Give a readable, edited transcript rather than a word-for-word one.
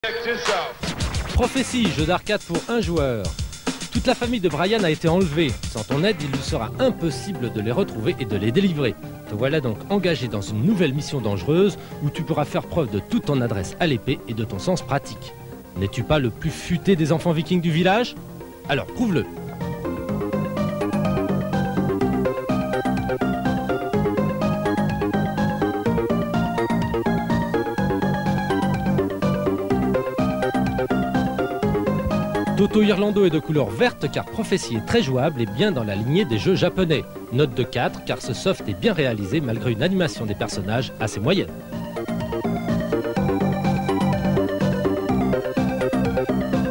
Prophétie, jeu d'arcade pour un joueur. Toute la famille de Brian a été enlevée. Sans ton aide, il lui sera impossible de les retrouver et de les délivrer. Te voilà donc engagé dans une nouvelle mission dangereuse où tu pourras faire preuve de toute ton adresse à l'épée et de ton sens pratique. N'es-tu pas le plus futé des enfants vikings du village? Alors prouve-le. Toto Irlando est de couleur verte car Prophétie est très jouable et bien dans la lignée des jeux japonais. Note de 4 car ce soft est bien réalisé malgré une animation des personnages assez moyenne.